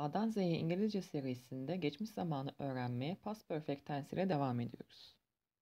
A'dan Z'ye İngilizce serisinde geçmiş zamanı öğrenmeye past perfect tense ile devam ediyoruz.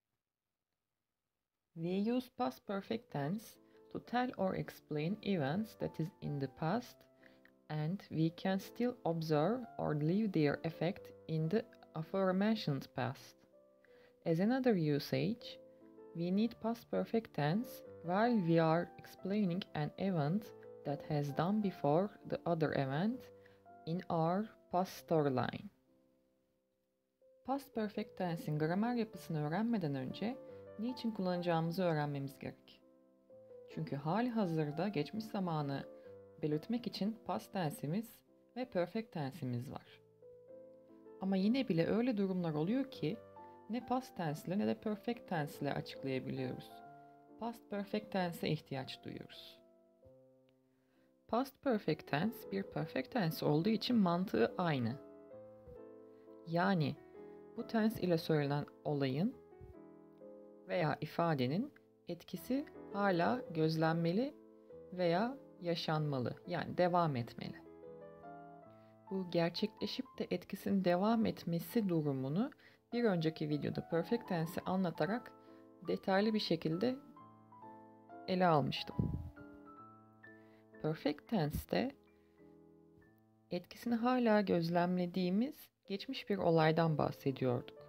We use past perfect tense to tell or explain events that is in the past and we can still observe or leave their effect in the aforementioned past. As another usage, we need past perfect tense while we are explaining an event that has done before the other event in our past storyline. Past perfect tense'in gramer yapısını öğrenmeden önce niçin kullanacağımızı öğrenmemiz gerek. Çünkü hali hazırda geçmiş zamanı belirtmek için past tense'imiz ve perfect tense'imiz var. Ama yine bile öyle durumlar oluyor ki ne past tense ile ne de perfect tense ile açıklayabiliyoruz. Past perfect tense'e ihtiyaç duyuyoruz. Past perfect tense bir perfect tense olduğu için mantığı aynı. Yani bu tense ile söylenen olayın veya ifadenin etkisi hala gözlenmeli veya yaşanmalı, yani devam etmeli. Bu gerçekleşip de etkisinin devam etmesi durumunu bir önceki videoda perfect tense'i anlatarak detaylı bir şekilde ele almıştım. Perfect tense'te etkisini hala gözlemlediğimiz geçmiş bir olaydan bahsediyorduk.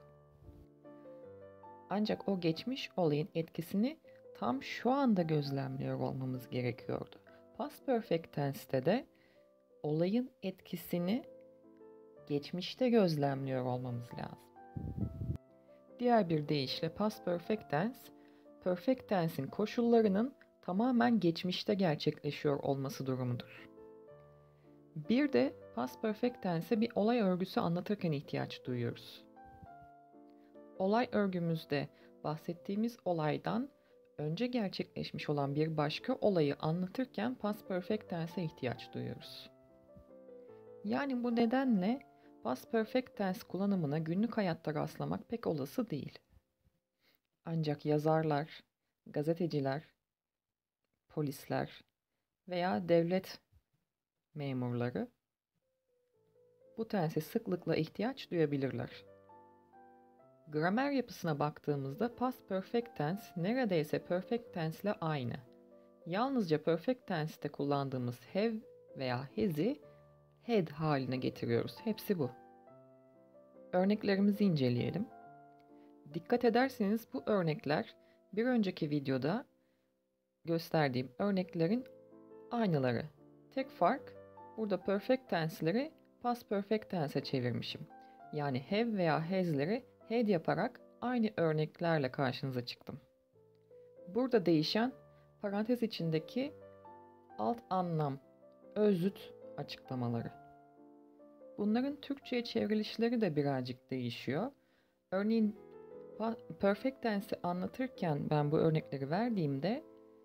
Ancak o geçmiş olayın etkisini tam şu anda gözlemliyor olmamız gerekiyordu. Past perfect tense'te de olayın etkisini geçmişte gözlemliyor olmamız lazım. Diğer bir deyişle past perfect tense, perfect tense'in koşullarının tamamen geçmişte gerçekleşiyor olması durumudur. Bir de past perfect tense'e bir olay örgüsü anlatırken ihtiyaç duyuyoruz. Olay örgümüzde bahsettiğimiz olaydan önce gerçekleşmiş olan bir başka olayı anlatırken past perfect tense'e ihtiyaç duyuyoruz. Yani bu nedenle past perfect tense kullanımına günlük hayatta rastlamak pek olası değil. Ancak yazarlar, gazeteciler, polisler veya devlet memurları bu tense sıklıkla ihtiyaç duyabilirler. Gramer yapısına baktığımızda past perfect tense neredeyse perfect tense ile aynı. Yalnızca perfect tense'te kullandığımız have veya has'i had haline getiriyoruz. Hepsi bu. Örneklerimizi inceleyelim. Dikkat ederseniz bu örnekler bir önceki videoda gösterdiğim örneklerin aynıları. Tek fark burada perfect tense'leri past perfect tense'e çevirmişim. Yani have veya has'leri had yaparak aynı örneklerle karşınıza çıktım. Burada değişen parantez içindeki alt anlam, özüt açıklamaları. Bunların Türkçe'ye çevrilişleri de birazcık değişiyor. Örneğin perfect tense'i anlatırken ben bu örnekleri verdiğimde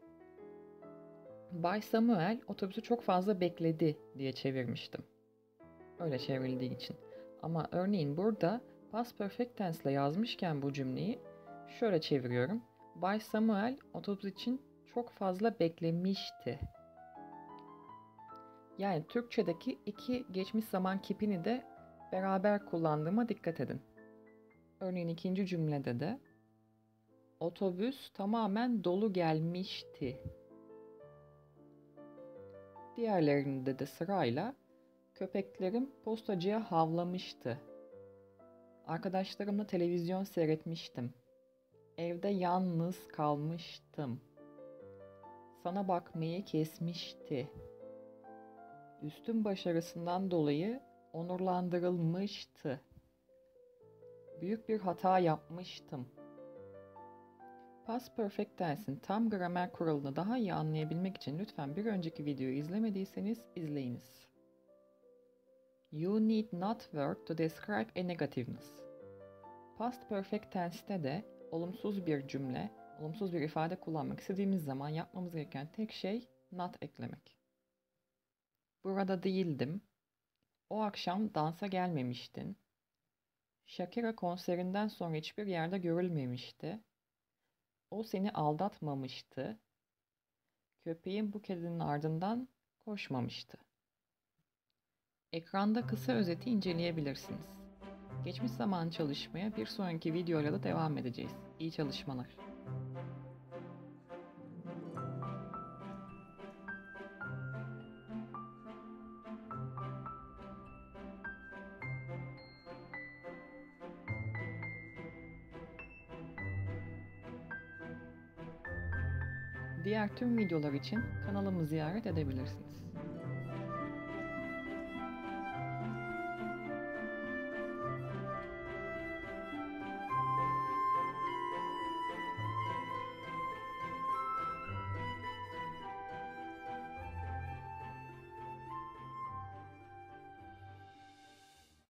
Bay Samuel otobüsü çok fazla bekledi diye çevirmiştim. Öyle çevrildiği için. Ama örneğin burada past perfect tense ile yazmışken bu cümleyi şöyle çeviriyorum. Bay Samuel otobüs için çok fazla beklemişti. Yani Türkçedeki iki geçmiş zaman kipini de beraber kullandığıma dikkat edin. Örneğin ikinci cümlede de otobüs tamamen dolu gelmişti. Diğerlerinde de sırayla köpeklerim postacıya havlamıştı. Arkadaşlarımla televizyon seyretmiştim. Evde yalnız kalmıştım. Sana bakmayı kesmişti. Üstün başarısından dolayı onurlandırılmıştı. Büyük bir hata yapmıştım. Past perfect tense'in tam gramer kuralını daha iyi anlayabilmek için lütfen bir önceki videoyu izlemediyseniz izleyiniz. You need not work to describe a negativeness. Past perfect tense'te de olumsuz bir cümle, olumsuz bir ifade kullanmak istediğimiz zaman yapmamız gereken tek şey not eklemek. Burada değildim. O akşam dansa gelmemiştin. Shakira konserinden sonra hiçbir yerde görülmemişti. O seni aldatmamıştı. Köpeğin bu kedinin ardından koşmamıştı. Ekranda kısa özeti inceleyebilirsiniz. Geçmiş zaman çalışmaya bir sonraki videoyla da devam edeceğiz. İyi çalışmalar. Diğer tüm videolar için kanalımı ziyaret edebilirsiniz.